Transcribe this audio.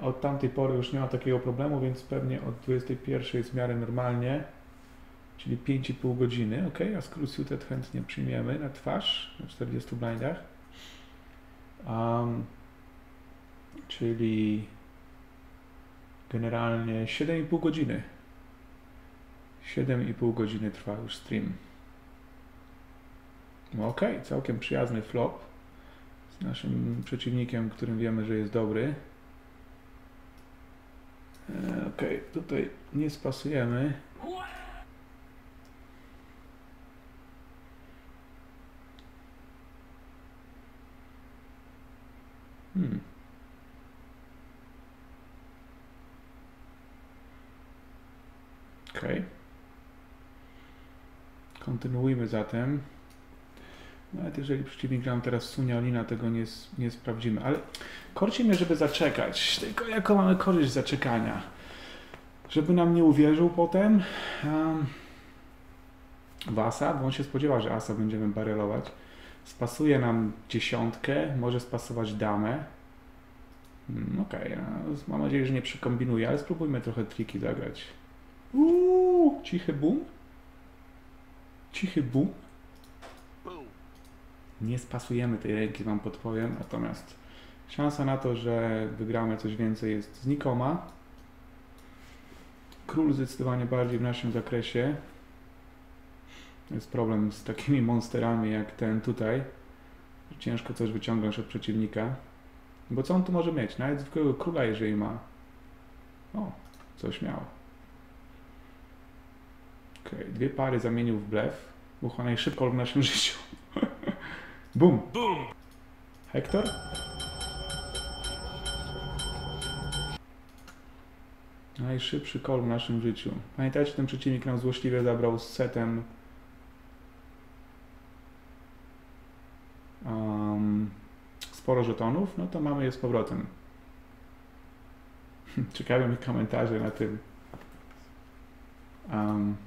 od tamtej pory już nie ma takiego problemu, więc pewnie od 21 jest w miarę normalnie, czyli 5,5 godziny, ok, a screw suited chętnie przyjmiemy na twarz, na 40 blindach, czyli generalnie 7,5 godziny. 7,5 godziny trwa już stream. Ok, całkiem przyjazny flop z naszym przeciwnikiem, którym wiemy, że jest dobry. Ok, tutaj nie spasujemy. Ok. Kontynuujmy zatem. Nawet jeżeli przeciwnik nam teraz sunie Olina, tego nie sprawdzimy. Ale korci mnie, żeby zaczekać. Tylko jaką mamy korzyść z zaczekania? Żeby nam nie uwierzył potem w asa, bo on się spodziewa, że asa będziemy barelować. Spasuje nam dziesiątkę, może spasować damę. Okej, mam nadzieję, że nie przekombinuje, ale spróbujmy trochę triki zagrać. Cichy boom? Cichy boom? Nie spasujemy tej ręki, wam podpowiem, natomiast szansa na to, że wygramy coś więcej jest znikoma. Król zdecydowanie bardziej w naszym zakresie. Jest problem z takimi monsterami jak ten tutaj. Ciężko coś wyciągnąć od przeciwnika. Bo co on tu może mieć? Nawet zwykłego króla, jeżeli ma. O, coś miał. Okej, dwie pary zamienił w blef. Był najszybko w naszym życiu. Bum! Bum! Hektor? Najszybszy call w naszym życiu. Pamiętajcie, ten przeciwnik nam złośliwie zabrał z setem sporo żetonów, no to mamy je z powrotem. Ciekawe mi komentarze na tym.